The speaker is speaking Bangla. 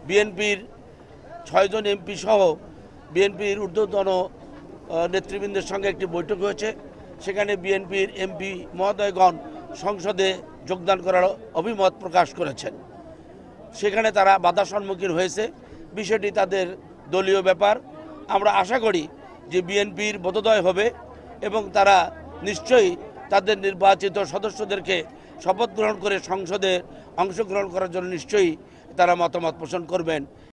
বিএনপির 6 জন এমপি সহ বিএনপির ঊর্ধ্বতন নেতৃবৃন্দের সঙ্গে একটি বৈঠক হয়েছে। সেখানে বিএনপির এমপি মহোদয়গণ সংসদে যোগদান করার অভিমত প্রকাশ করেছেন। সেখানে তারা বাধার সম্মুখীন হয়েছে, বিষয়টি তাদের দলীয় ব্যাপার। আমরা আশা করি যে বিএনপির বোধোদয় হবে এবং তারা নিশ্চয়ই তাদের নির্বাচিত সদস্যদেরকে শপথ গ্রহণ করে সংসদে অংশগ্রহণ করার জন্য নিশ্চয়ই তারা মতামত পোষণ করবেন।